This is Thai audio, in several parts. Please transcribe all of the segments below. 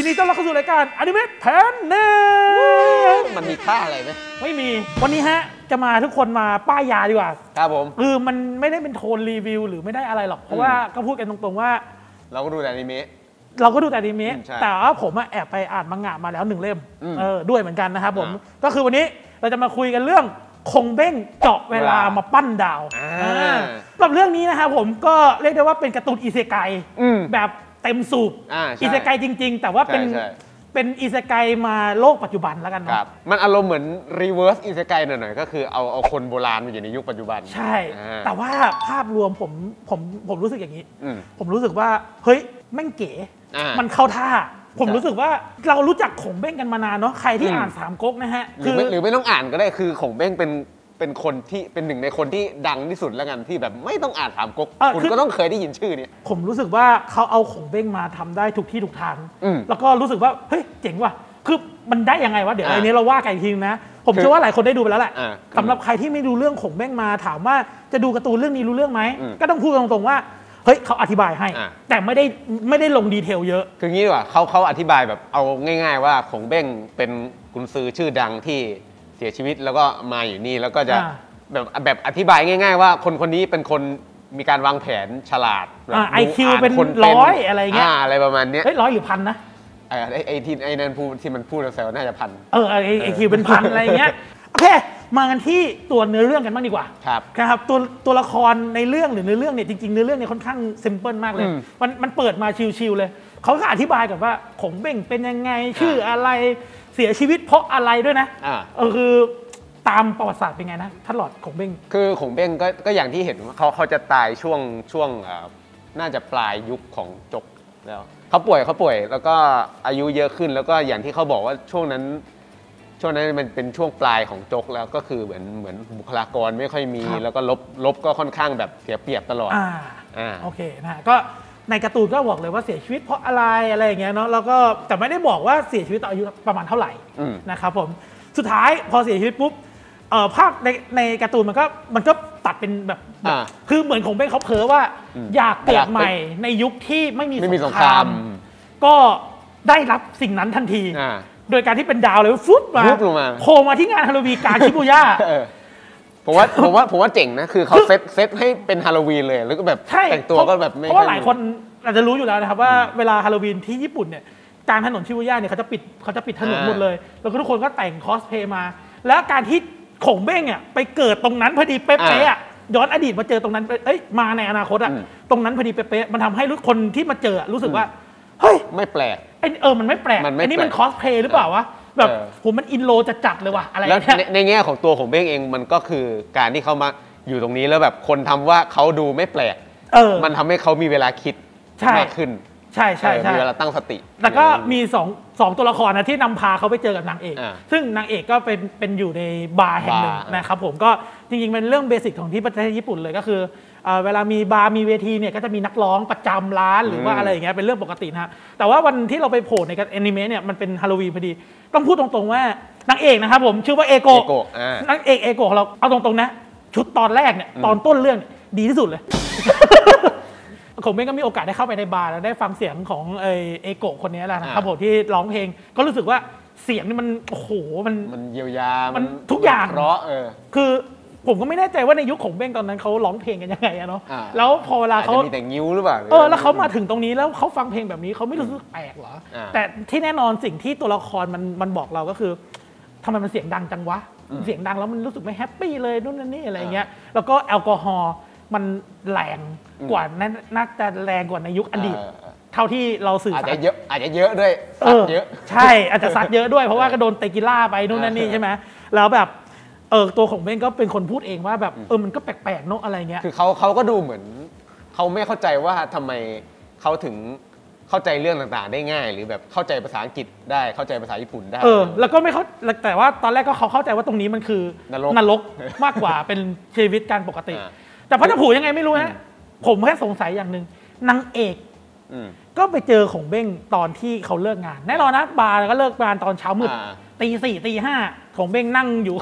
นดีต้อนรับเข้าสู่รายการอนิเมะแพนเนมันมีค่าอะไรไหมไม่มีวันนี้ฮะจะมาทุกคนมาป้ายยาดีกว่าครับผมคือมันไม่ได้เป็นโทนรีวิวหรือไม่ได้อะไรหรอกเพราะว่าก็พูดกันตรงๆว่าเราก็ดูแต่อนิเมะแต่ว่าผมแอบไปอ่านมังงะมาแล้ว1เล่มด้วยเหมือนกันนะครับผมก็คือวันนี้เราจะมาคุยกันเรื่องคงเบ้งเจาะเวลามาปั้นดาวสำหรับเรื่องนี้นะครับผมก็เรียกได้ว่าเป็นการ์ตูนอิเซไกแบบเต็มสูบอิเซไกจริงๆแต่ว่าเป็นอิเซไกมาโลกปัจจุบันแล้วกันเนาะมันอารมณ์เหมือนรีเวิร์สอิเซไกหน่อยๆก็คือเอาคนโบราณมาอยู่ในยุคปัจจุบันใช่แต่ว่าภาพรวมผมรู้สึกอย่างนี้ผมรู้สึกว่าเฮ้ยแม่งเก๋มันเข้าท่าผมรู้สึกว่าเรารู้จักขงเบ้งกันมานานเนาะใครที่อ่านสามก๊กนะฮะหรือไม่ต้องอ่านก็ได้คือขงเบ้งเป็นคนที่เป็นหนึ่งในคนที่ดังที่สุดแล้วกันที่แบบไม่ต้องอ่านสามก๊กคุณก็ต้องเคยได้ยินชื่อนี้ผมรู้สึกว่าเขาเอาขงเบ้งมาทำได้ทุกที่ทุกทางแล้วก็รู้สึกว่าเฮ้ยเจ๋งว่ะคือมันได้ยังไงวะเดี๋ยวอันนี้เราว่ากันอีกทีนะผมเชื่อว่าหลายคนได้ดูไปแล้วแหละสำหรับใครที่ไม่ดูเรื่องขงเบ้งมาถามว่าจะดูการ์ตูนเรื่องนี้รู้เรื่องไหมก็ต้องพูดตรงๆว่าเฮ้ยเขาอธิบายให้แต่ไม่ได้ลงดีเทลเยอะคืองี้ดีกว่าเขาอธิบายแบบเอาง่ายๆว่าขงเบ้งเป็นกุนซือชื่อดังที่เสียชีวิตแล้วก็มาอยู่นี่แล้วก็จะแบบอธิบายง่ายๆว่าคนนี้เป็นคนมีการวางแผนฉลาด IQ เป็น100อะไรเงี้ยอะไรประมาณนี้เฮ้ย100หรือพันนะไอ้นั่นพูดที่มันพูดแซวน่าจะพัน IQ เป็นพันอะไรเงี้ยโอเคมากันที่ตัวเนื้อเรื่องกันบ้างดีกว่าครับตัวละครในเรื่องหรือเนื้อเรื่องเนี่ยจริงๆเนื้อเรื่องเนี่ยค่อนข้างซิมเพิลมากเลยมันเปิดมาชิวๆเลยเขาก็อธิบายกับว่าขงเบ้งเป็นยังไงชื่ออะไรเสียชีวิตเพราะอะไรด้วยนะคือตามประวัติศาสตร์เป็นไงนะท่านหลอดขงเบ้งคือขงเบ้งก็อย่างที่เห็นว่าเขาจะตายช่วงน่าจะปลายยุคของจกแล้วเขาป่วยแล้วก็อายุเยอะขึ้นแล้วก็อย่างที่เขาบอกว่าช่วงนั้นมันเป็นช่วงปลายของจกแล้วก็คือเหมือนบุคลากรไม่ค่อยมีแล้วก็ลบก็ค่อนข้างแบบเสียเปรียบตลอดโอเคนะก็ในการ์ตูนก็บอกเลยว่าเสียชีวิตเพราะอะไรอย่างเงี้ยเนาะแล้วก็แต่ไม่ได้บอกว่าเสียชีวิตตอนอายุประมาณเท่าไหร่นะครับผมสุดท้ายพอเสียชีวิตปุ๊บภาพในการ์ตูนมันก็ตัดเป็นแบบคือเหมือนของเบ้งเขาเพ้อว่าอยากเกิดใหม่ในยุคที่ไม่มีสงครามก็ได้รับสิ่งนั้นทันทีโดยการที่เป็นดาวเลยฟุบมาโผล่มาที่งานฮาโลวีนการชิบูย่าผมว่าเจ๋งนะคือเขาเซตให้เป็นฮาโลวีนเลยแล้วก็แบบแต่งตัวก็แบบไม่เพราะว่าหลายคนอาจจะรู้อยู่แล้วนะครับว่าเวลาฮาโลวีนที่ญี่ปุ่นเนี่ยกลางถนนชิบูย่าเนี่ยเขาจะปิดถนนหมดเลยแล้วก็ทุกคนก็แต่งคอสเพลย์มาแล้วการที่ขงเบ้งอ่ะไปเกิดตรงนั้นพอดีเป๊ะๆอ่ะย้อนอดีตมาเจอตรงนั้นมาในอนาคตอ่ะตรงนั้นพอดีเป๊ะๆมันทำให้คนที่มาเจอรู้สึกว่าเฮ้ยไม่แปลกมันไม่แปลกอันนี้มันคอสเพลย์หรือเปล่าวะแบบผมมันอินโลจะจัดเลยว่ะอะไรแล้วในแง่ของตัวของเบ้งเองมันก็คือการที่เขามาอยู่ตรงนี้แล้วแบบคนทำว่าเขาดูไม่แปลกมันทำให้เขามีเวลาคิดมากขึ้นใช่มีเวลาตั้งสติแล้วก็มีสองตัวละครนะที่นำพาเขาไปเจอกับนางเอกซึ่งนางเอกก็เป็นอยู่ในบาร์แห่งหนึ่งนะครับผมก็จริงๆเป็นเรื่องเบสิกของที่ประเทศญี่ปุ่นเลยก็คือเวลามีบาร์มีเวทีเนี่ยก็จะมีนักร้องประจำร้านหรือว่าอะไรอย่างเงี้ยเป็นเรื่องปกตินะแต่ว่าวันที่เราไปโผล่ในแอนิเมะเนี่ยมันเป็นฮาโลวีนพอดีต้องพูดตรงๆว่านางเอกนะครับผมชื่อว่าเอโกะนางเอกเอโกะของเราเอาตรงๆนะชุดตอนแรกเนี่ยตอนต้นเรื่องดีที่สุดเลยผมเองก็มีโอกาสได้เข้าไปในบาร์แล้วได้ฟังเสียงของเอโกะคนนี้แหละนะครับผมที่ร้องเพลงก็รู้สึกว่าเสียงนี่มันโอ้โหมันเยียวยามันทุกอย่างเพราะคือผมก็ไม่แน่ใจว่าในยุคของเบ้งตอนนั้นเขาร้องเพลงกันยังไงเนาะแล้วพอเวลาเขามีแต่งิ้วหรือเปล่าแล้วเขามาถึงตรงนี้แล้วเขาฟังเพลงแบบนี้เขาไม่รู้สึกแปลกเหรอแต่ที่แน่นอนสิ่งที่ตัวละครมันบอกเราก็คือทำไมมันเสียงดังจังวะเสียงดังแล้วมันรู้สึกไม่แฮปปี้เลยนู่นนั่นนี่อะไรเงี้ยแล้วก็แอลกอฮอล์มันแรงกว่าน่าจะแรงกว่าในยุคอดีตเท่าที่เราสื่อสารอาจจะเยอะด้วยเยอะใช่อาจจะซัดเยอะด้วยเพราะว่าก็โดนเตกิล่าไปนู่นนั่นนี่ใช่ไหมแล้วแบบตัวของเบ้งก็เป็นคนพูดเองว่าแบบมันก็แปลกๆเนาะอะไรเงี้ยคือเขาก็ดูเหมือนเขาไม่เข้าใจว่าทำไมเขาถึงเข้าใจเรื่องต่างๆได้ง่ายหรือแบบเข้าใจภาษาอังกฤษได้เข้าใจภาษาญี่ปุ่นได้แล้วก็ไม่เขาแต่ว่าตอนแรกก็เขาเข้าใจว่าตรงนี้มันคือนรกมากกว่าเป็นชีวิตการปกติแต่พัชผูยังไงไม่รู้นะผมแค่สงสัยอย่างหนึ่งนางเอกก็ไปเจอของเบ้งตอนที่เขาเลิกงานแน่นอนนะบาร์ก็เลิกงานตอนเช้ามืดตี 4 ตี 5ของเบ้งนั่งอยู่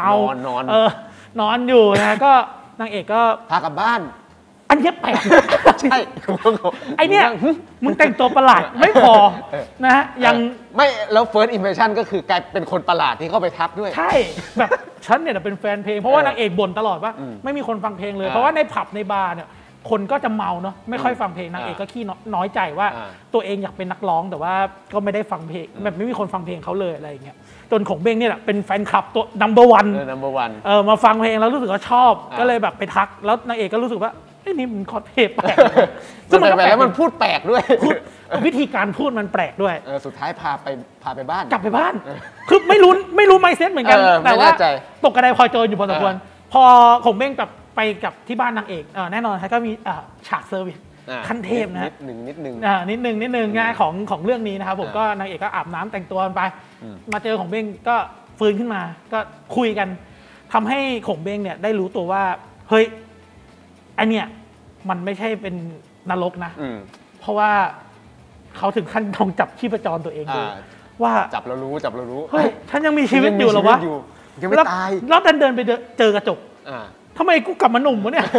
ข้างทางเมานอนอยู่นะก็นางเอกก็พากลับบ้านอันนี้แปลกใช่ไอเนี้ยมึงแต่งตัวประหลาดไม่พอนะฮะยังไม่แล้ว first impression ก็คือกลายเป็นคนประหลาดที่เข้าไปทักด้วยใช่แบบฉันเนี่ยเป็นแฟนเพลงเพราะว่านางเอกบ่นตลอดว่าไม่มีคนฟังเพลงเลยเพราะว่าในผับในบาร์เนี่ยคนก็จะเมาเนาะไม่ค่อยฟังเพลงนางเอกก็ขี้น้อยใจว่าตัวเองอยากเป็นนักร้องแต่ว่าก็ไม่ได้ฟังเพลงแบบไม่มีคนฟังเพลงเขาเลยอะไรอย่างเงี้ยจนของเบ้งเนี่ยแหละเป็นแฟนคลับตัว number one มาฟังเพลงแล้วรู้สึกว่าชอบก็เลยแบบไปทักแล้วนางเอกก็รู้สึกว่าไอ้นี่มันคอสเพลย์แปลกซึ่งมันแปลกแล้วมันพูดแปลกด้วยวิธีการพูดมันแปลกด้วยสุดท้ายพาไปบ้านกลับไปบ้านคือไม่รู้ไมเซ็ตเหมือนกันแต่ว่าตกกระไดพลอยโจรอยู่พอสมควรพอของเบ้งไปกับที่บ้านนางเอกแน่นอนก็มีฉากเซอร์วิสขั้นเทพนะนิดนึงนิดนึงงานของเรื่องนี้นะครับผมก็นางเอกก็อาบน้ำแต่งตัวไปมาเจอของเบ้งก็ฟื้นขึ้นมาก็คุยกันทำให้ของเบ้งเนี่ยได้รู้ตัวว่าเฮ้ยไอเนี่ยมันไม่ใช่เป็นนรกนะเพราะว่าเขาถึงขั้นต้องจับชีพจรตัวเองดูว่าจับเรารู้เฮ้ยฉันยังมีชีวิตอยู่หรอวะยังไม่ตายแล้วเดินไปเจอกระจกทำไมกูกลับมาหนุ่มวะเนี่ย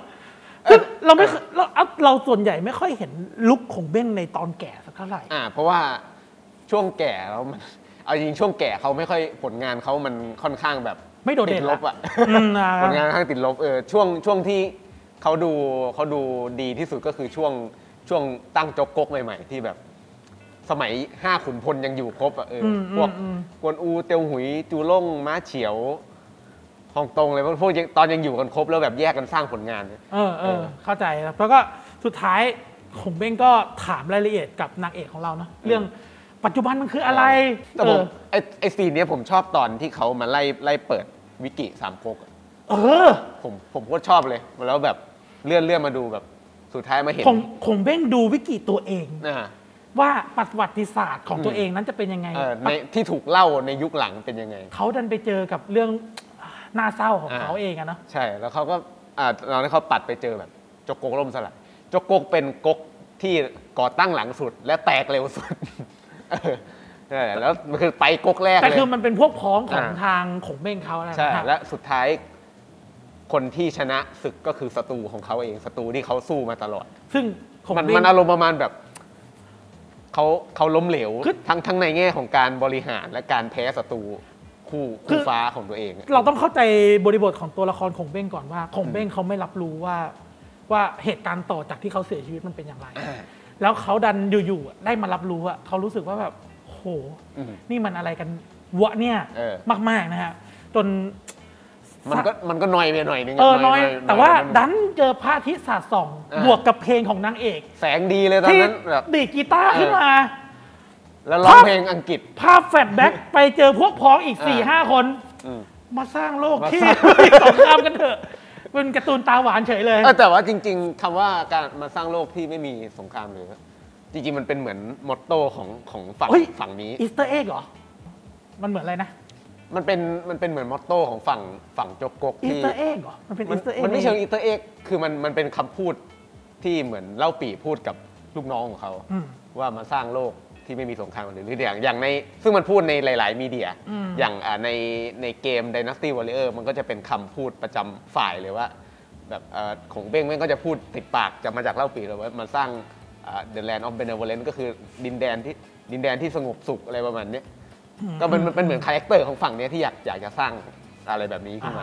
เราส่วนใหญ่ไม่ค่อยเห็นลุคของเบ้งในตอนแก่สักเท่าไหร่เพราะว่าช่วงแก่แล้วมันเอาจริงช่วงแก่เขาไม่ค่อยผลงานเขามันค่อนข้างแบบไม่โดดเด่นลบผลงานค่อนข้างติดลบช่วงที่เขาดูดีที่สุดก็คือช่วงตั้งจกก๊กใหม่ๆที่แบบสมัย5ขุนพลยังอยู่ครบพวกกวนอูเตียวหุยจูล่งม้าเฉียวฮองตงเลยพวกตอนยังอยู่กันครบแล้วแบบแยกกันสร้างผลงานเข้าใจครับแล้วก็สุดท้ายของเบ้งก็ถามรายละเอียดกับนางเอกของเราเนาะเรื่องปัจจุบันมันคืออะไรแต่ผมไอซีนนี้ผมชอบตอนที่เขามาไล่เปิดวิกิสามก๊กผมก็ชอบเลยแล้วแบบเลื่อนมาดูแบบสุดท้ายมาเห็นของเบ้งดูวิกิตัวเองว่าประวัติศาสตร์ของตัวเองนั้นจะเป็นยังไงในที่ถูกเล่าในยุคหลังเป็นยังไงเขาดันไปเจอกับเรื่องน่าเศร้าของเขาเองอะเนาะใช่แล้วเขาก็ตอนที่เขาปัดไปเจอแบบจกก๊กล่มสลายจกก๊กเป็นก๊กที่ก่อตั้งหลังสุดและแตกเร็วสุดแล้วมันคือไปก๊กแรกเลยแต่คือมันเป็นพวกพ้องของทางของเบ้งเขาใช่และสุดท้ายคนที่ชนะศึกก็คือศัตรูของเขาเองศัตรูที่เขาสู้มาตลอดซึ่งมันอารมณ์ประมาณแบบเขาล้มเหลวทั้งในแง่ของการบริหารและการแพ้ศัตรูคู่ฟ้าของตัวเองเราต้องเข้าใจบริบทของตัวละครของเบ้งก่อนว่าของเบ้งเขาไม่รับรู้ว่าเหตุการณ์ต่อจากที่เขาเสียชีวิตมันเป็นอย่างไรแล้วเขาดันอยู่ๆได้มารับรู้อะเขารู้สึกว่าแบบโหนี่มันอะไรกันวะเนี่ยมากๆนะฮะจนมันก็น้อยไปหน่อยนึงน้อยแต่ว่าดันเจอพระอาทิตย์สาดส่องบวกกับเพลงของนางเอกแสงดีเลยตอนนั้นแบบดีดกีตาร์ขึ้นมาแล้วร้องเพลงอังกฤษภาพแฟลชแบ็กไปเจอพวกพ้องอีก 4-5 คนมาสร้างโลกที่สงครามกันเถอะเป็นการ์ตูนตาหวานเฉยเลยแต่ว่าจริงๆคำว่าการมาสร้างโลกที่ไม่มีสงครามเลยจริงๆมันเป็นเหมือนมอตโต้ของฝั่งนี้อีสเตอร์เอ็กเหรอมันเหมือนอะไรนะมันเป็นเหมือนมอตโต้ของฝั่งจกก๊กที่อีสเตอร์เอ็กเหรอมันเป็นอีสเตอร์เอ็กมันไม่เชิงอีสเตอร์เอ็กคือมันเป็นคำพูดที่เหมือนเล่าปี่พูดกับลูกน้องของเขาว่ามาสร้างโลกที่ไม่มีสงครามหรืออย่างในซึ่งมันพูดในหลายๆมีเดียอย่างในเกม Dynasty Warrior มันก็จะเป็นคำพูดประจำฝ่ายเลยว่าแบบของเบ้งก็จะพูดติดปากจะมาจากเล่าปี่เลยว่ามันสร้าง The Land of Benevolence ก็คือดินแดนที่สงบสุขอะไรประมาณนี้ก็มันเหมือนคาแรคเตอร์ของฝั่งนี้ที่อยากจะสร้างอะไรแบบนี้ขึ้นมา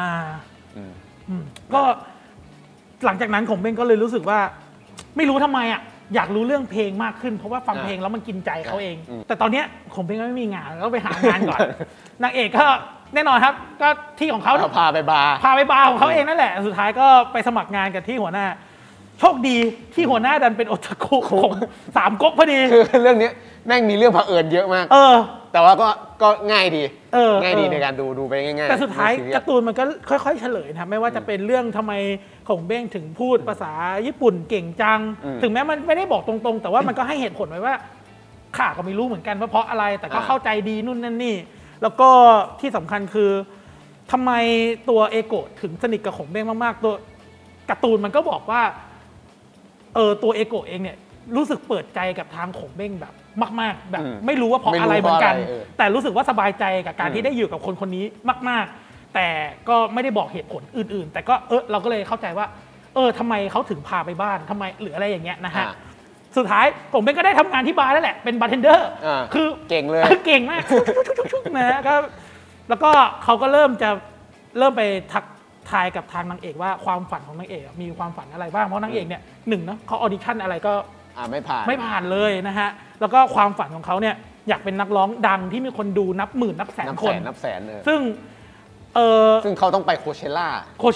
ก็หลังจากนั้นของเบ้งก็เลยรู้สึกว่าไม่รู้ทำไมอ่ะอยากรู้เรื่องเพลงมากขึ้นเพราะว่าฟังเพลงแล้วมันกินใจเขาเองแต่ตอนนี้ผมเบ้งก็ไม่มีงานก็ไปหางานก่อนนางเอกก็แน่นอนครับก็ที่ของเขาพาไปบาร์ของเขาเองนั่นแหละสุดท้ายก็ไปสมัครงานกับที่หัวหน้าโชคดีที่หัวหน้าดันเป็นโอตาคุของ3ก๊กพอดีคือเรื่องนี้แม่งมีเรื่องเผอิญเยอะมากแต่ว่าก็ง่ายดีในการดูไปง่ายๆแต่สุดท้ายการ์ตูนมันก็ค่อยๆเฉลยนะไม่ว่าจะเป็นเรื่องทำไมของเบ้งถึงพูดภาษาญี่ปุ่นเก่งจังถึงแม้มันไม่ได้บอกตรงๆแต่ว่ามันก็ให้เหตุผลไว้ว่าข้าก็ไม่รู้เหมือนกันว่าเพราะอะไรแต่ก็เข้าใจดีนู่นนั่นนี่แล้วก็ที่สำคัญคือทำไมตัวเอโกะถึงสนิทกับของเบ้งมากๆตัวการ์ตูนมันก็บอกว่าตัวเอโกะเองเนี่ยรู้สึกเปิดใจกับทางของเบ้งแบบมากๆแบบไม่รู้ว่าเพราะอะไรเหมือนกันแต่รู้สึกว่าสบายใจกับการที่ได้อยู่กับคนนี้มากๆแต่ก็ไม่ได้บอกเหตุผลอื่นๆแต่ก็เราก็เลยเข้าใจว่าทำไมเขาถึงพาไปบ้านทำไมหรืออะไรอย่างเงี้ยนะฮะสุดท้ายผมก็ได้ทำงานที่บาร์นั่นแหละเป็นบาร์เทนเดอร์คือเก่งเลยเก่งมากนะฮะก็แล้วก็เขาก็เริ่มไปทักทายกับทางนางเอกว่าความฝันของนางเอกมีความฝันอะไรบ้างเพราะนางเอกเนี่ยหนึ่งเนาะเขาออดิชั่นอะไรก็ไม่ผ่านเลยนะฮะแล้วก็ความฝันของเขาเนี่ยอยากเป็นนักร้องดังที่มีคนดูนับหมื่นนับแสนคนนับแสนซึ่งเขาต้องไปโคเชล่า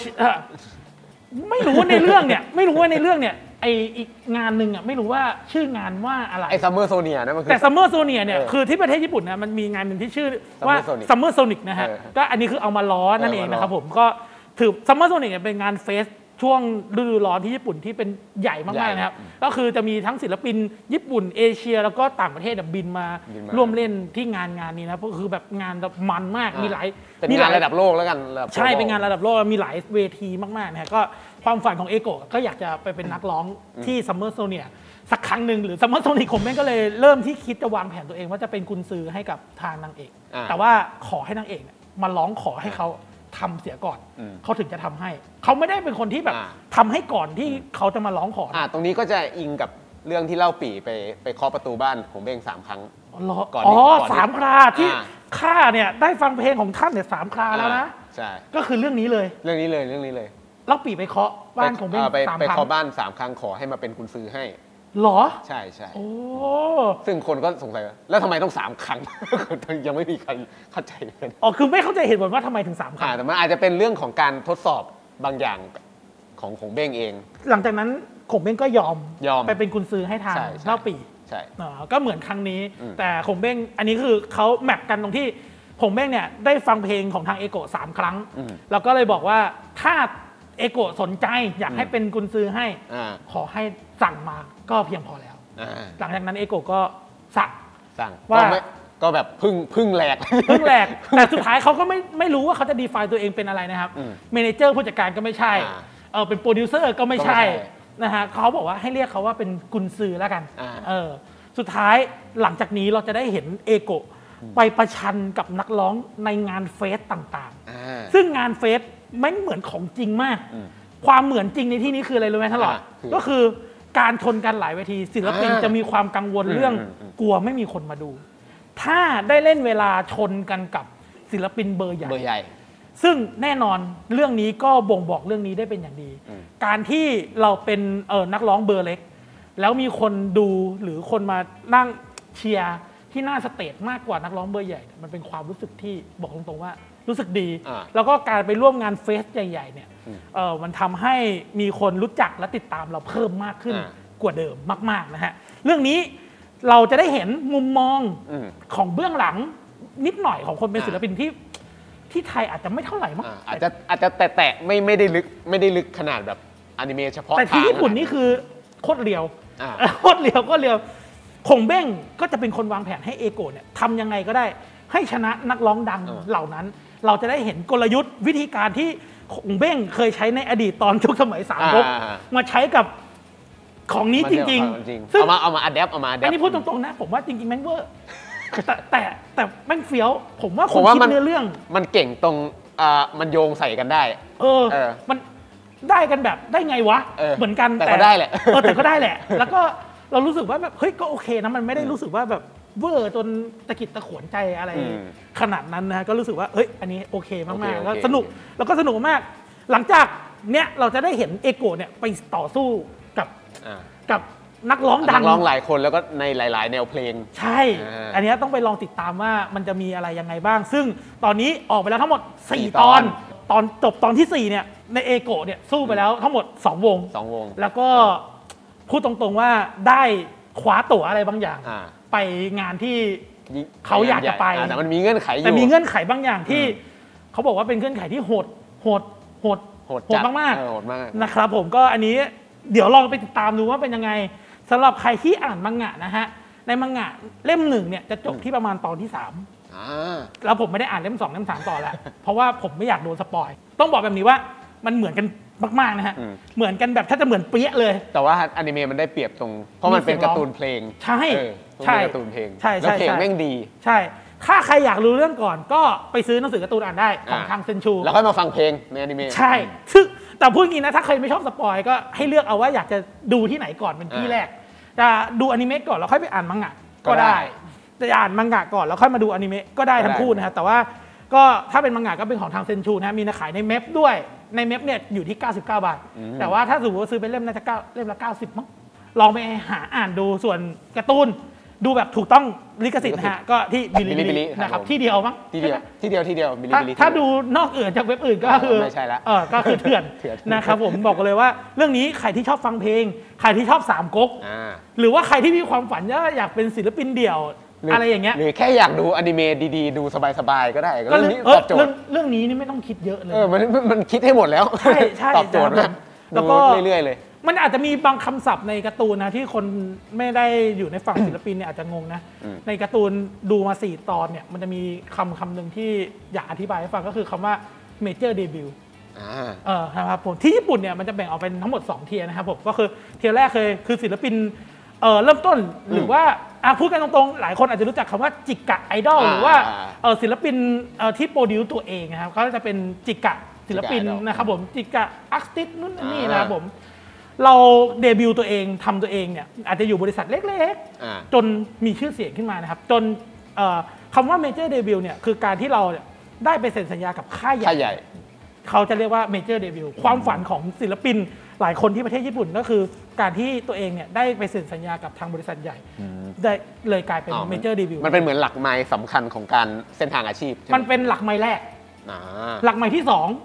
ไม่รู้ว่าในเรื่องเนี่ยไออีกงานหนึ่งไม่รู้ว่าชื่องานว่าอะไรไอซัมเมอร์โซเนียนะมันคือแต่ซัมเมอร์โซเนียเนี่ยคือที่ประเทศญี่ปุ่นนะมันมีงานหนึ่งที่ชื่อว่าซัมเมอร์โซนิกนะฮะก็อันนี้คือเอามาล้อนั่นเองนะครับผมก็ถือซัมเมอร์โซนิกเป็นงานเฟสช่วงฤดูร้อนที่ญี่ปุ่นที่เป็นใหญ่มากๆนะครับก็คือจะมีทั้งศิลปินญี่ปุ่นเอเชียแล้วก็ต่างประเทศบินมาร่วมเล่นที่งานนี้นะก็คือแบบงานแบบมันมากมีหลายระดับโลกแล้วกันใช่เป็นงานระดับโลกมีหลายเวทีมากๆนะก็ความฝันของเอโกะก็อยากจะไปเป็นนักร้องที่ซัมเมอร์โซเนียสักครั้งหนึ่งหรือซัมเมอร์โซนิกผมก็เลยเริ่มที่คิดจะวางแผนตัวเองว่าจะเป็นกุญซือให้กับทางนางเอกแต่ว่าขอให้นางเอกมาร้องขอให้เขาทำเสียก่อนเขาถึงจะทำให้เขาไม่ได้เป็นคนที่แบบทำให้ก่อนที่เขาจะมาร้องขอตรงนี้ก็จะอิงกับเรื่องที่เล่าปี่ไปเคาะประตูบ้านของเบ้ง3 ครั้งก่อน3 คราที่ข้าเนี่ยได้ฟังเพลงของท่านเนี่ย3 คราแล้วนะใช่ก็คือเรื่องนี้เลยเรื่องนี้เลยเล่าปี่ไปเคาะบ้านของเบ้ง3 ครั้งไปเคาะบ้าน3 ครั้งขอให้มาเป็นกุญซือให้หรอใช่ซึ่งคนก็สงสัยแล้วทำไมต้อง3 ครั้งยังไม่มีใครเข้าใจกันคือไม่เข้าใจเหตุผลว่าทำไมถึง3 ครั้งแต่มันอาจจะเป็นเรื่องของการทดสอบบางอย่างของเบ้งเองหลังจากนั้นขงเบ้งก็ยอมไปเป็นกุญซือให้ทางเล่าปี่ใช่ก็เหมือนครั้งนี้แต่ขงเบ้งอันนี้คือเขาแมปกันตรงที่ขงเบ้งเนี่ยได้ฟังเพลงของทางเอโกะ3 ครั้งแล้วก็เลยบอกว่าถ้าเอโกะสนใจอยากให้เป็นกุญซือให้ขอให้สั่งมาก็เพียงพอแล้วหลังจากนั้นเอโกะก็สั่งว่าก็แบบพึ่งแหลกแต่สุดท้ายเขาก็ไม่รู้ว่าเขาจะ define ตัวเองเป็นอะไรนะครับเมเนเจอร์ผู้จัดการก็ไม่ใช่เป็นโปรดิวเซอร์ก็ไม่ใช่นะฮะเขาบอกว่าให้เรียกเขาว่าเป็นกุญซือแล้วกันสุดท้ายหลังจากนี้เราจะได้เห็นเอโกะไปประชันกับนักร้องในงานเฟสต่างๆซึ่งงานเฟสไม่เหมือนของจริงมากความเหมือนจริงในที่นี้คืออะไรรู้ไหมท่านหลอดก็คือการชนกันหลายเวทีศิลปินจะมีความกังวลเรื่องกลัวไม่มีคนมาดูถ้าได้เล่นเวลาชนกันกับศิลปินเบอร์ใหญ่ซึ่งแน่นอนเรื่องนี้ก็บ่งบอกเรื่องนี้ได้เป็นอย่างดีการที่เราเป็นนักร้องเบอร์เล็กแล้วมีคนดูหรือคนมานั่งเชียร์ที่หน้าสเตจมากกว่านักร้องเบอร์ใหญ่มันเป็นความรู้สึกที่บอกตรงๆว่ารู้สึกดีแล้วก็การไปร่วมงานเฟสใหญ่ๆเนี่ยมันทำให้มีคนรู้จักและติดตามเราเพิ่มมากขึ้นกว่าเดิมมากๆนะฮะเรื่องนี้เราจะได้เห็นมุมมองของเบื้องหลังนิดหน่อยของคนเป็นศิลปินที่ไทยอาจจะไม่เท่าไหร่มั้งอาจจะแตะไม่ได้ลึกขนาดแบบอนิเมะเฉพาะแต่ที่ญี่ปุ่นนี่คือโคตรเรียวคงเบ้งก็จะเป็นคนวางแผนให้เอโกะเนี่ยทำยังไงก็ได้ให้ชนะนักร้องดังเหล่านั้นเราจะได้เห็นกลยุทธ์วิธีการที่คงเบ้งเคยใช้ในอดีตตอนยุคสมัย3 ก๊กมาใช้กับของนี้จริงๆซึ่งเอามาอัดแอปอันนี้พูดตรงๆนะผมว่าจริงๆแม่งเวอร์แต่แม่งเฟี้ยวผมว่าคนคิดเนื้อเรื่องมันเก่งตรงมันโยงใส่กันได้มันได้กันแบบได้ไงวะเหมือนกันแต่ก็ได้แหละแต่ก็ได้แหละแล้วก็เรารู้สึกว่าแบบเฮ้ยก็โอเคนะมันไม่ได้รู้สึกว่าแบบเวอร์จนตะกิดตะขวนใจอะไรขนาดนั้นนะก็รู้สึกว่าเฮ้ยอันนี้โอเคมากๆแล้วสนุกแล้วก็สนุกมากหลังจากเนี้ยเราจะได้เห็นเอโกะเนี่ยไปต่อสู้กับนักร้องดังหลายคนแล้วก็ในหลายๆแนวเพลงใช่อันนี้ต้องไปลองติดตามว่ามันจะมีอะไรยังไงบ้างซึ่งตอนนี้ออกไปแล้วทั้งหมด4 ตอนจบตอนที่4เนี่ยในเอโกะเนี่ยสู้ไปแล้วทั้งหมด2 วงแล้วก็พูดตรงๆว่าได้คว้าตั๋วอะไรบางอย่างไปงานที่เขาอยากจะไปแต่มันมีเงื่อนไขอยู่แต่มีเงื่อนไขบางอย่างที่เขาบอกว่าเป็นเงื่อนไขที่โหดมากๆนะครับผมก็อันนี้เดี๋ยวลองไปติดตามดูว่าเป็นยังไงสำหรับใครที่อ่านมังงะนะฮะในมังงะเล่ม 1เนี่ยจะจบที่ประมาณตอนที่3แล้วผมไม่ได้อ่านเล่ม 2 เล่ม 3ต่อแล้วเพราะว่าผมไม่อยากโดนสปอยต้องบอกแบบนี้ว่ามันเหมือนกันมากๆนะฮะเหมือนกันแบบถ้าจะเหมือนเปี้ยเลยแต่ว่าอนิเมะมันได้เปรียบตรงเพราะมันเป็นการ์ตูนเพลงใช่การ์ตูนเพลงแล้วเพลงแม่งดีใช่ถ้าใครอยากรู้เรื่องก่อนก็ไปซื้อหนังสือการ์ตูนอ่านได้ของทางเซนชูแล้วค่อยมาฟังเพลงในอนิเมะใช่ซึ่งแต่พูดงี้นะถ้าใครไม่ชอบสปอยก็ให้เลือกเอาว่าอยากจะดูที่ไหนก่อนเป็นที่แรกจะดูอนิเมะก่อนแล้วค่อยไปอ่านมังงะก็ได้จะอ่านมังงะก่อนแล้วค่อยมาดูอนิเมะก็ได้ทั้งคู่นะครับแต่ว่าก็ถ้าเป็นมังงะก็เป็นของทางเซนชูนะมีขายในเมฟด้วยในเมฟเนี่ยอยู่ที่99 บาทแต่ว่าถ้าสมมติว่าซื้อเป็นเล่มน่าจะเล่มละ90มั้งลองไปหาอ่านดูส่วนการ์ตูนดูแบบถูกต้องลิขสิทธิ์นะฮะก็ที่บิลิบิลินะครับที่เดียวมั้งที่เดียวบิลิบิลิถ้าดูนอกอื่นจากเว็บอื่นก็คือไม่ใช่ละก็คือเถื่อนนะครับผมบอกเลยว่าเรื่องนี้ใครที่ชอบฟังเพลงใครที่ชอบสามก๊กหรือว่าใครที่มีความฝันอยากเป็นศิลปินเดี่ยวอะไรอย่างเงี้ยหรือแค่อยากดูอนิเมะดีๆดูสบายๆก็ได้ก็เรื่องนี้ตอบโจทย์เรื่องนี้นี่ไม่ต้องคิดเยอะเลยมันคิดให้หมดแล้วใช่ตอบโจทย์นะแล้วก็เรื่อยๆเลยมันอาจจะมีบางคำศัพท์ในการ์ตูนนะที่คนไม่ได้อยู่ในฝั่งศิลปินเนี่ยอาจจะงงนะในการ์ตูนดูมา4 ตอนเนี่ยมันจะมีคำหนึ่งที่อยากอธิบายให้ฟังก็คือคำว่า major debut นะครับผมที่ญี่ปุ่นเนี่ยมันจะแบ่งออกเป็นทั้งหมด2 เทียร์นะครับผมก็คือเทียร์แรกคือศิลปินเริ่มต้นหรือว่าพูดกันตรงๆหลายคนอาจจะรู้จักคำว่าจิกะไอดอลหรือว่าศิลปินที่โปรดิวตัวเองนะครับเขาจะเป็นจิกะศิลปินนะครับผมจิกะอาร์ติสต์นู่นนี่นะครับผมเราเดบิวต์ตัวเองทำตัวเองเนี่ยอาจจะอยู่บริษัทเล็กๆจนมีชื่อเสียงขึ้นมานะครับจนคำว่าเมเจอร์เดบิวต์เนี่ยคือการที่เราได้ไปเซ็นสัญญากับค่ายใหญ่เขาจะเรียกว่าเมเจอร์เดบิวต์ความฝันของศิลปินหลายคนที่ประเทศญี่ปุ่นก็คือการที่ตัวเองเนี่ยได้ไปเซ็นสัญญากับทางบริษัทใหญ่ได้เลยกลายเป็นเมเจอร์เดบิวต์มันเป็นเหมือนหลักไมล์สำคัญของการเส้นทางอาชีพมันเป็นหลักไมล์แรกหลักไมล์ที่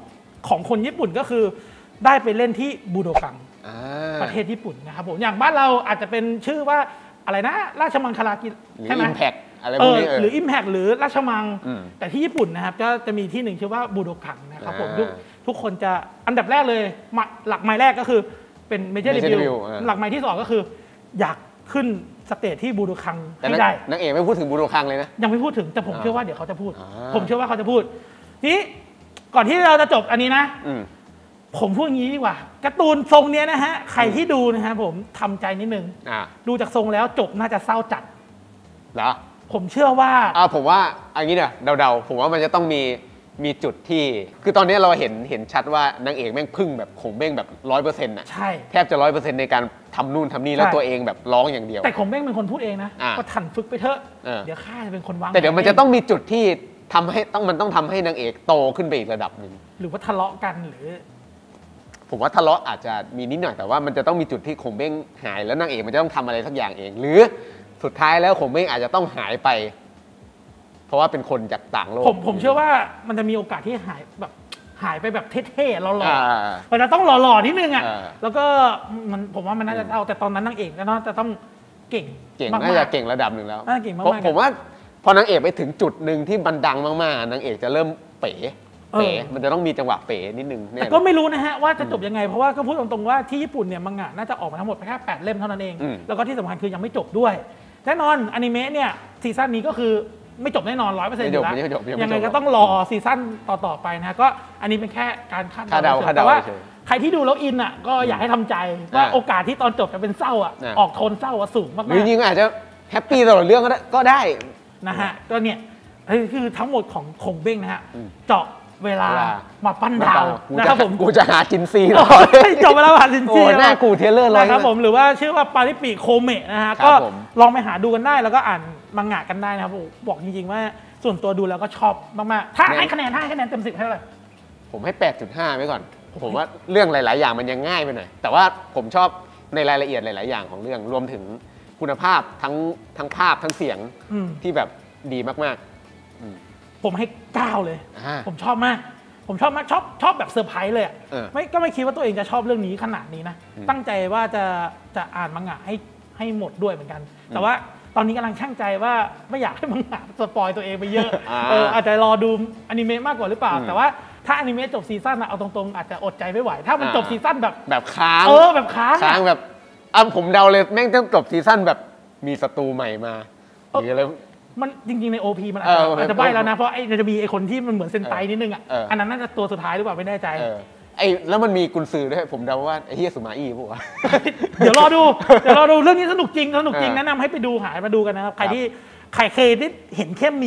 2ของคนญี่ปุ่นก็คือได้ไปเล่นที่บูโดกังประเทศญี่ปุ่นนะครับผมอย่างบ้านเราอาจจะเป็นชื่อว่าอะไรนะราชมังคลากีใช่ไหม Impact อะไรพวกนี้หรือ Impact หรือราชมังแต่ที่ญี่ปุ่นนะครับจะมีที่หนึ่งชื่อว่าบูโดกังนะครับผมทุกคนจะอันดับแรกเลยหลักไมล์แรกก็คือเป็นเมเจอร์เดบิวต์หลักไมล์ที่2ก็คืออยากขึ้นสเตจที่บูโดคังให้ได้นักเอกไม่พูดถึงบูโดคังเลยนะยังไม่พูดถึงแต่ผมเชื่อว่าเดี๋ยวเขาจะพูดผมเชื่อว่าเขาจะพูดนี้ก่อนที่เราจะจบอันนี้นะผมพูดอย่างนี้ดีกว่าการ์ตูนทรงเนี้ยนะฮะใครที่ดูนะฮะผมทำใจนิดนึงดูจากทรงแล้วจบน่าจะเศร้าจัดเหรอผมเชื่อว่าผมว่าอันนี้เนี่ยเดาๆผมว่ามันจะต้องมีจุดที่คือตอนนี้เราเห็นชัดว่านางเอกแม่งพึ่งแบบคงเบ้งแบบ100%น่ะใช่แทบจะ 100% ในการทำนู่นทำนี่แล้วตัวเองแบบร้องอย่างเดียวแต่คงเบ้งเป็นคนพูดเองนะก็ถันฝึกไปเถอะเดี๋ยวข้าจะเป็นคนวางแต่เดี๋ยวมันจะต้องมีจุดที่มันต้องทำให้นางเอกโตขึ้นไปอีกระดับหนึ่งหรือว่าทะเลาะกันหรือผมว่าทะเลาะอาจจะมีนิดหน่อยแต่ว่ามันจะต้องมีจุดที่คงเบ้งหายแล้วนางเอกมันจะต้องทำอะไรสักอย่างเองหรือสุดท้ายแล้วคงเบ้งอาจจะต้องหายไปเพราะว่าเป็นคนจากต่างโลกผมเชื่อว่ามันจะมีโอกาสที่หายไปแบบเท่ๆหล่อๆมันจะต้องหล่อๆนิดนึงอ่ะแล้วก็ผมว่ามันน่าจะเอาแต่ตอนนั้นนางเอกน่าจะต้องเก่งน่าจะเก่งระดับหนึ่งแล้วเก่งมากผมว่าพอนางเอกไปถึงจุดหนึ่งที่มันดังมากๆนางเอกจะเริ่มเป๋มันจะต้องมีจังหวะเป๋นิดนึงแต่ก็ไม่รู้นะฮะว่าจะจบยังไงเพราะว่าก็พูดตรงๆว่าที่ญี่ปุ่นเนี่ยมังงะน่าจะออกมาทั้งหมดแค่8 เล่มเท่านั้นเองแล้วก็ที่สำคัญคือยังไม่จบด้วยแน่นอนอนิเมะเนี่ยซีซั่นนี้ก็คือไม่จบแน่นอน 100% อยู่แล้วยังไงก็ต้องรอซีซั่นต่อไปนะก็อันนี้เป็นแค่การคาดเดาแต่ว่าใครที่ดูแล้วอินอ่ะก็อยากให้ทำใจว่าโอกาสที่ตอนจบจะเป็นเศร้าอ่ะออกโทนเศร้าสูงมากๆจริงๆอาจจะแฮปปี้ตลอดเรื่องก็ได้นะฮะก็เนี่ยคือทั้งหมดของคงเบ้งนะฮะเจาะเวลามาปั้นดาวนะครับผมกูจะหาจินซีจบเวลาหาจินซีหน้ากูเทเลอร์เลยนะครับผมหรือว่าชื่อว่าปาริปิโคเมะนะฮะก็ลองไปหาดูกันได้แล้วก็อ่านมังงะกันได้นะครับบอกจริงๆว่าส่วนตัวดูแล้วก็ชอบมากๆถ้าให้คะแนนเต็ม 10ให้เท่าไหร่ผมให้ 8.5 ไว้ก่อนผมว่าเรื่องหลายๆอย่างมันยังง่ายไปหน่อยแต่ว่าผมชอบในรายละเอียดหลายๆอย่างของเรื่องรวมถึงคุณภาพทั้งภาพทั้งเสียงที่แบบดีมากๆผมให้9เลยผมชอบมากชอบแบบเซอร์ไพรส์เลยก็ไม่คิดว่าตัวเองจะชอบเรื่องนี้ขนาดนี้นะตั้งใจว่าจะอ่านมังงะให้หมดด้วยเหมือนกันแต่ว่าตอนนี้กำลังช่างใจว่าไม่อยากให้มังงะสปอยตัวเองไปเยอะอาจจะรอดูอนิเมะมากกว่าหรือเปล่าแต่ว่าถ้าอนิเมะจบซีซั่นเอาตรงๆอาจจะอดใจไม่ไหวถ้ามันจบซีซั่นแบบค้างแบบค้างแบบผมเดาเลยแม่งต้องจบซีซั่นแบบมีศัตรูใหม่มาหรืออะไรมันจริงๆใน OP มันอาจจะใบ้แล้วนะเพราะจะมีไอ้คนที่มันเหมือนเซนไตนิดนึงอ่ะอันนั้นน่าจะตัวสุดท้ายหรือเปล่าไม่แน่ใจแล้วมันมีกุนซือด้วยผมเดาว่าไอ้เฮียสุมาอี้พวกเดี๋ยวรอดูเรื่องนี้สนุกจริงแนะนำให้ไปดูหามาดูกันนะครับใครเคยได้เห็นแค่มีมนะ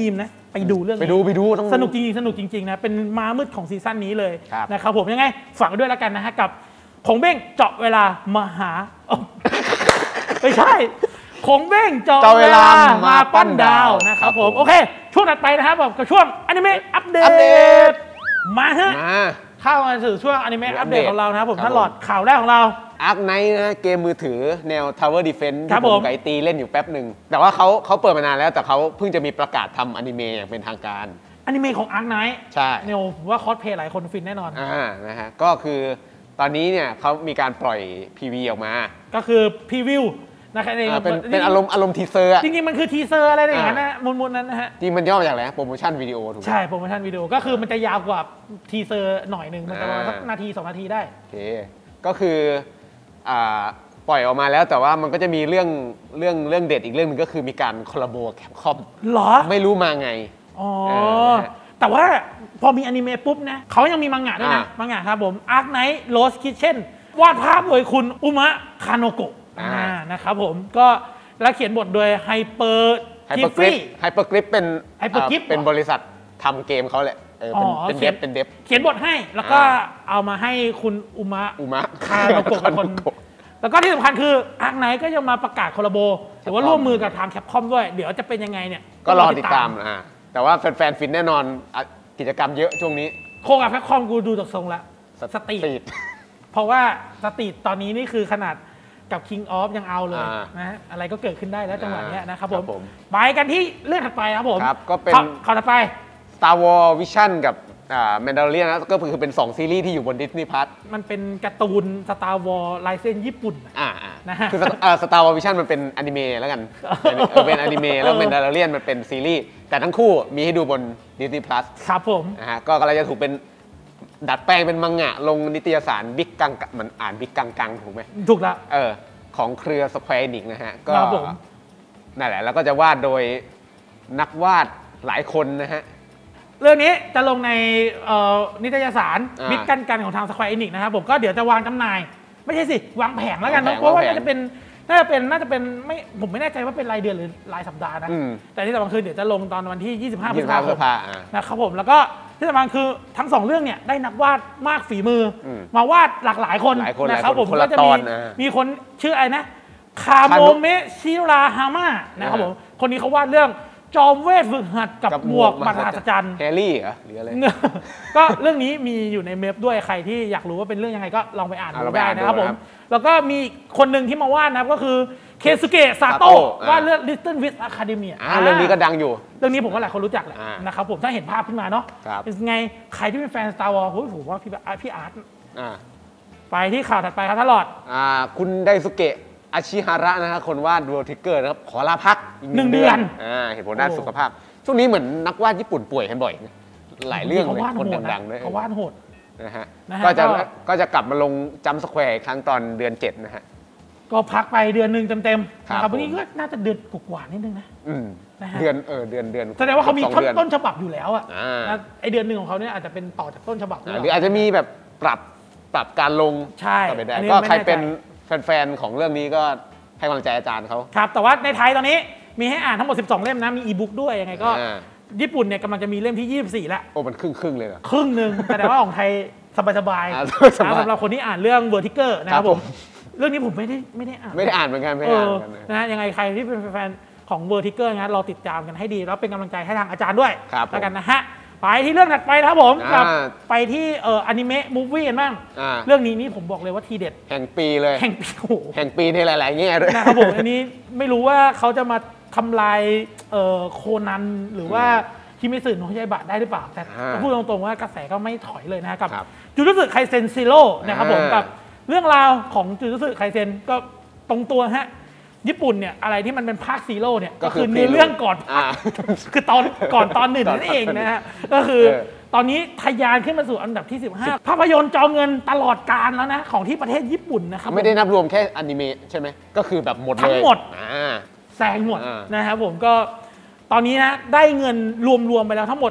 ไปดูเรื่องนี้ไปดูสนุกจริงนะเป็นม้ามืดของซีซั่นนี้เลยนะครับผมยังไงฝากด้วยแล้วกันนะฮะกับคงเบ้งเจาะเวลามาหาไม่ใช่คงเบ้งเจาะเวลามาปั้นดาวนะครับผมโอเคช่วงถัดไปนะครับกับช่วงอนิเมะอัปเดตมาฮะเข้ามาสู่ช่วงอนิเมะอัปเดตของเรานะครับผมท่านหลอดข่าวแรกของเราอาร์คไนท์นะเกมมือถือแนว Tower Defense ที่ผมไก่ตีเล่นอยู่แป๊บหนึ่งแต่ว่าเขาเปิดมานานแล้วแต่เขาเพิ่งจะมีประกาศทำอนิเมะอย่างเป็นทางการอนิเมะของอาร์คไนท์ใช่เนี่ยผมว่าคอสเพลย์หลายคนฟินแน่นอนนะฮะก็คือตอนนี้เนี่ยเขามีการปล่อย PV ออกมาก็คือพรีวิวนะครับเป็นอารมณ์ทีเซอร์จริงๆมันคือทีเซอร์อะไรอย่างนั้นนะมุนนั้นนะฮะจริงมันย่อมาจากอะไรโปรโมชั่นวิดีโอถูกไหมใช่โปรโมชั่นวิดีโอก็คือมันจะยาวกว่าทีเซอร์หน่อยหนึ่งมันจะประมาณสักนาที2 นาทีได้โอเคก็คือปล่อยออกมาแล้วแต่ว่ามันก็จะมีเรื่องเด็ดอีกเรื่องนึงก็คือมีการคอลลาโบแคปคอมหรอไม่รู้มาไงอ๋อแต่ว่าพอมีอนิเมะปุ๊บนะเขายังมีมังงะด้วยนะมังงะครับผม Arc Knight Lost Kitchen วาดภาพโดยคุณอุมะคาโนโกะนะครับผมก็แล้วเขียนบทโดยไฮเปอร์กริปเป็นบริษัททำเกมเขาแหละเป็นเดฟเขียนบทให้แล้วก็เอามาให้คุณอุมะคาโนโกะคนแล้วก็ที่สำคัญคืออาร์คไนท์ก็ยังมาประกาศคอลลาโบแต่ว่าร่วมมือกับทางแคปคอมด้วยเดี๋ยวจะเป็นยังไงเนี่ยก็รอติดตามแต่ว่าแฟนๆฟินแน่นอนกิจกรรมเยอะช่วงนี้โคกับแคปคอมกูดูจากทรงละสตรีทเพราะว่าสตรีทตอนนี้นี่คือขนาดกับ King of ยังเอาเลยนะอะไรก็เกิดขึ้นได้แล้วจังหวะนี้นะครับผมไปกันที่เรื่องถัดไปครับผมก็เป็นข่าวถัดไป Star Wars Vision กับMandalorian นะก็คือเป็น2ซีรีส์ที่อยู่บน Disney Plus มันเป็นการ์ตูน Star Wars ลายเส้นญี่ปุ่นนะฮะคือ Star Wars Vision มันเป็นอนิเมะแล้วกันเป็นอนิเมะแล้ว Mandalorian มันเป็นซีรีส์แต่ทั้งคู่มีให้ดูบน Disney Plus ครับผมนะฮะก็กำลังจะถูกเป็นดัดแปลงเป็นมังงะลงนิตยสารบิ๊กกังมันอ่านบิ๊กกังถูกไหมถูกแล้วของเครือ Square Enix นะฮะก็นั่นแหละแล้วก็จะวาดโดยนักวาดหลายคนนะฮะเรื่องนี้จะลงในนิตยสารบิ๊กกันของทาง Square Enix นะครับผมก็เดี๋ยวจะวางจำหน่ายไม่ใช่สิวางแผงแล้วกันเพราะว่าน่าจะเป็นไม่ผมไม่แน่ใจว่าเป็นรายเดือนหรือรายสัปดาห์นะแต่ที่สำคัญคือเดี๋ยวจะลงตอนวันที่25 พฤษภาคมนะครับผมแล้วก็ที่สำคัญคือทั้ง2เรื่องเนี่ยได้นักวาดมากฝีมือมาวาดหลากหลายคนนะครับผมก็จะมีคนชื่ออะไรนะคาโมเมะชิราฮาม่านะครับผมคนนี้เขาวาดเรื่องจอมเวทฝึกหัดกับหมวกมหัศจรรย์แฮร์รี่เหรอหรืออะไรก็เรื่องนี้มีอยู่ในเมพด้วยใครที่อยากรู้ว่าเป็นเรื่องยังไงก็ลองไปอ่านดูได้นะครับผมแล้วก็มีคนหนึ่งที่มาวาดนะครับก็คือเคซุเกะซาโตะวาดเรื่อง Little Witch Academia เรื่องนี้ก็ดังอยู่เรื่องนี้ผมก็หลายคนรู้จักแหละนะครับผมถ้าเห็นภาพขึ้นมาเนาะเป็นไงใครที่เป็นแฟน Star Wars ผมว่าพี่อาร์ตไปที่ข่าวถัดไปครับท่านหลอดคุณไดซุเกะอาชิฮาระนะครับคนวาดดูทิกเกอร์นะครับขอลาพัก 1 เดือนเหตุผลด้านสุขภาพช่วงนี้เหมือนนักวาดญี่ปุ่นป่วยกันบ่อยหลายเรื่องเลยคนดังๆด้วยเขาวาดโหดนะฮะก็จะกลับมาลงจัมป์สแควร์ครั้งตอนเดือน7นะฮะก็พักไปเดือนหนึ่งเต็มๆครับวันนี้ก็น่าจะเดือนกว่านิดนึงนะเดือนแสดงว่าเขามีต้นฉบับอยู่แล้วไอเดือนหนึ่งของเขาเนี่ยอาจจะเป็นต่อจากต้นฉบับหรืออาจจะมีแบบปรับการลงใช่ก็ใครเป็นแฟนๆของเรื่องนี้ก็ให้กำลังใจอาจารย์เขาครับแต่ว่าในไทยตอนนี้มีให้อ่านทั้งหมด12 เล่มนะมีอีบุ๊กด้วยยังไงก็ญี่ปุ่นเนี่ยกำลังจะมีเล่มที่24แล้วโอ้มันครึ่งเลยเหรอครึ่งนึงแต่ว่าของไทยสบายๆสำหรับคนที่อ่านเรื่อง Vertigo นะครับผมเรื่องนี้ผมไม่ได้อ่านเหมือนกันนะยังไงใครที่เป็นแฟนของ Vertigo นะเราติดตามกันให้ดีแล้วเป็นกำลังใจให้ทางอาจารย์ด้วยแล้วกันนะฮะไปที่เรื่องถัดไปครับผมกับไปที่อนิเมะมูฟวี่กันบ้างเรื่องนี้นี่ผมบอกเลยว่าทีเด็ดแห่งปีเลยแห่งปีในหลายๆแง่ด้วยนะครับผมอันนี้ไม่รู้ว่าเขาจะมาทำลายโคนันหรือว่าคิเมสึโนะยาอิบะได้หรือเปล่าแต่พูดตรงๆว่ากระแสก็ไม่ถอยเลยนะกับจูจูสึไคเซ็นซีโร่นะครับผมกับเรื่องราวของจูจูสึไคเซ็นก็ตรงตัวฮะญี่ปุ่นเนี่ยอะไรที่มันเป็นภาคซีโร่เนี่ยก็คือในเรื่องก่อนคือตอนหนึ่งนั่นเองนะฮะก็คือตอนนี้ทะยานขึ้นมาสู่อันดับที่15ภาพยนตร์จอเงินตลอดกาลแล้วนะของที่ประเทศญี่ปุ่นนะครับไม่ได้นับรวมแค่อนิเมะใช่ไหมก็คือแบบหมดเลยทั้งหมดแซงหมดนะครับผมก็ตอนนี้นะได้เงินรวมไปแล้วทั้งหมด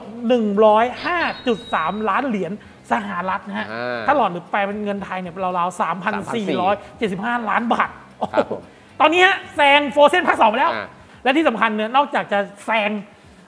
105.3 ล้านเหรียญสหรัฐนะฮะถ้าหลอดหรือแปลเป็นเงินไทยเนี่ยราวๆ 3,475 ล้านบาทตอนนี้ฮะแซงโฟร์เซนภาค 2ไปแล้วและที่สำคัญเนี่ยนอกจากจะแซง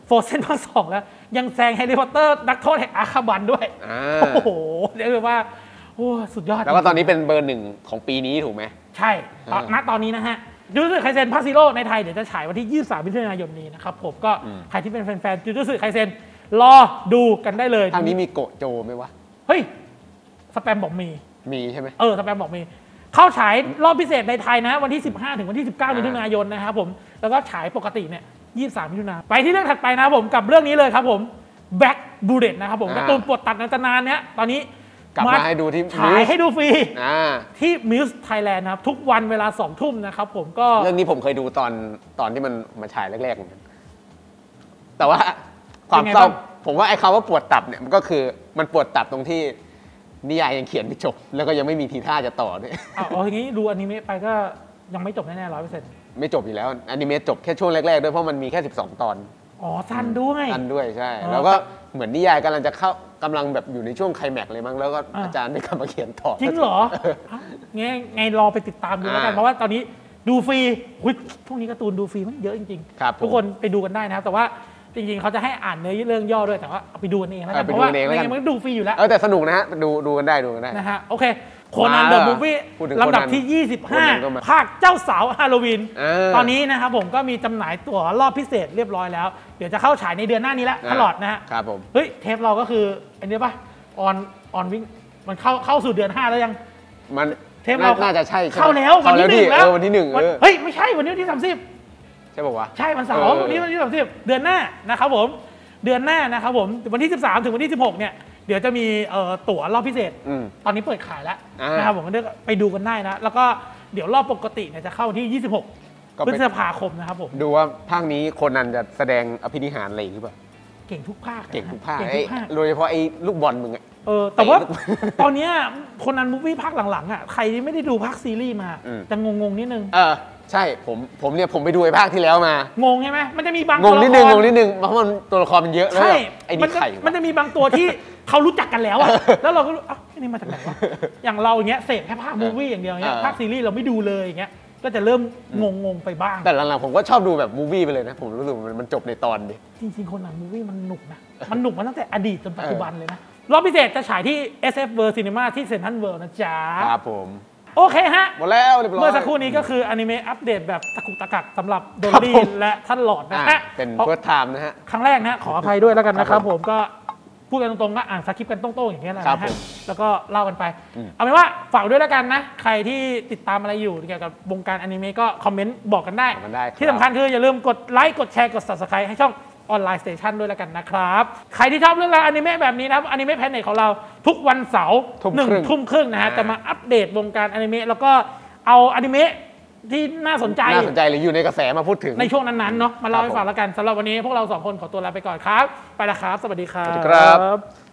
โฟเซนภาค 2แล้วยังแซงแฮร์รี่พอตเตอร์นักโทษแห่งอาคาบันด้วยโอ้โหเรียกว่าโอ้สุดยอดแล้วก็ตอนนี้เป็นเบอร์ 1ของปีนี้ถูกไหมใช่ณตอนนี้นะฮะจูจูสึไคเซ็นภาคซีโร่ในไทยเดี๋ยวจะฉายวันที่23มิถุนายนนี้นะครับผมก็ใครที่เป็นแฟนๆจูจูสึไคเซ็นรอดูกันได้เลยทางนี้มีโกโจไหมวะเฮ้ยสแปมบอกมีใช่ไหมสแปมบอกมีเข้าฉายรอบพิเศษในไทยนะวันที่15ถึงวันที่19มิถุนายนนะครับผมแล้วก็ฉายปกติเนี่ย23มิถุนายนไปที่เรื่องถัดไปนะครับผมกับเรื่องนี้เลยครับผมแบ็คบูเลตนะครับผมการ์ตูนปวดตัดนานเนี้ยตอนนี้กลับมาให้ดูที่ฉายให้ดูฟรีที่มิวส์ไทยแลนด์นะครับทุกวันเวลา20 ทุ่มนะครับผมก็เรื่องนี้ผมเคยดูตอนที่มันมาฉายแรกๆแต่ว่าความเศร้าผมว่าไอ้คำว่าปวดตับเนี่ยมันก็คือมันปวดตับตรงที่นิยายยังเขียนไม่จบแล้วก็ยังไม่มีทีท่าจะต่อด้วยอย่างนี้ดูอนิเมะไปก็ยังไม่จบแน่ๆ100% ไม่จบอยู่แล้วอนิเมะจบแค่ช่วงแรกๆด้วยเพราะมันมีแค่12 ตอนสั้นด้วยใช่แล้วก็เหมือนนิยายกำลังจะเข้ากำลังแบบอยู่ในช่วงไคลแม็กซ์เลยมั้งแล้วก็อาจารย์ได้กลับมาเขียนต่อจริงเหรอไงรอไปติดตามดูแล้วกันเพราะว่าตอนนี้ดูฟรีพวกนี้การ์ตูนดูฟรีมันเยอะจริงๆทุกคนไปดูกันได้นะครับแต่ว่าจริงๆเขาจะให้อ่านเนื้อเรื่องย่อด้วยแต่ว่าเอาไปดูกันเองแล้วกันเพราะว่ามันดูฟรีอยู่แล้วแต่สนุกนะฮะดูกันได้นะฮะโอเคโคนันเดอะมูฟวี่ลำดับที่25ภาคเจ้าสาวฮาโลวีนตอนนี้นะครับผมก็มีจำหน่ายตั๋วรอบพิเศษเรียบร้อยแล้วเดี๋ยวจะเข้าฉายในเดือนหน้านี้แล้วตลอดนะฮะครับผมเฮ้ยเทปเราก็คืออันนี้ป่ะออนวิ่งมันเข้าสู่เดือน5แล้วยังมันเทปเราน่าจะใช่เข้าแล้ววันที่1แล้ววันที่1 เฮ้ยไม่ใช่วันนี้วันที่30 ใช่ป่าววะใช่วันเสาร์วันนี้วันที่30เดือนหน้านะครับผมเดือนหน้านะครับผมวันที่13ถึงวันที่16เนี่ยเดี๋ยวจะมีตั๋วรอบพิเศษตอนนี้เปิดขายแล้วนะครับผมก็ไปดูกันได้นะแล้วก็เดี๋ยวรอบปกติเนี่ยจะเข้าที่26พฤษภาคมนะครับผมดูว่าภาคนี้คนนั้นจะแสดงอภินิหารอะไรหรือเปล่าเก่งทุกภาคโดยเฉพาะไอ้ลูกบอลมึงอะแต่ว่าตอนนี้คนนั้นมูฟวี่ภาคหลังๆอ่ะใครที่ไม่ได้ดูภาคซีรีส์มาจะงงนิดนึงใช่ผมไปดูไอ้ภาคที่แล้วมางงใช่ไหมมันจะมีบางตัวละครงงนิดนึงเพราะมันตัวละครมันเยอะแล้วไอ้นี่ไข่มันจะมีบางตัวที่เขารู้จักกันแล้วอ่ะแล้วเราก็อ้าวนี่มาจากไหนวะอย่างเราอย่างเงี้ยเสพแค่ภาคมูฟวี่อย่างเดียวเงี้ยภาคซีรีส์เราไม่ดูเลยอย่างเงี้ยก็จะเริ่มงงไปบ้างแต่หลังๆผมก็ชอบดูแบบมูฟวี่ไปเลยนะผมรู้สึกมันจบในตอนดิจริงๆคนหนังมูฟวี่มันหนุกนะมันหนุกมาตั้งแต่อดีตจนปัจจุบันเลยนะรอบพิเศษจะฉายที่ SF World Cinema ที่เซ็นทรัลเวิลด์นะจ๊ะครับผมโอเคฮะหมดแล้วเรียบร้อยเมื่อสักครู่นี้ก็คืออนิเมะอัปเดตแบบตะกุกตะกักสำหรับโดลลี่และท่านหลอดนะฮะเป็นเฟิร์สไทม์นะฮะครั้งแรกนะขออภัยด้วยแล้วกันนะครับผมก็พูดกันตรงๆก็อ่านสคริปต์กันตรงๆอย่างเงี้ยแหละนะฮะแล้วก็เล่ากันไปเอาเป็นว่าฝากด้วยแล้วกันนะใครที่ติดตามอะไรอยู่เกี่ยวกับวงการอนิเมะก็คอมเมนต์บอกกันได้ที่สำคัญคืออย่าลืมกดไลค์กดแชร์กด Subscribe ให้ช่องออนไลน์สเตชันด้วยแล้วกันนะครับใครที่ชอบเรื่องราวอนิเมะแบบนี้นะครับอนิเมะแพนเน็ตของเราทุกวันเสาร์1 ทุ่มครึ่งนะฮะจะมาอัปเดตวงการอนิเมะแล้วก็เอาอนิเมะที่น่าสนใจหรืออยู่ในกระแสมาพูดถึงในช่วงนั้นๆเนาะมาเล่าให้ฟังแล้วกันสำหรับวันนี้พวกเรา2 คนขอตัวลาไปก่อนครับไปละครับสวัสดีครับ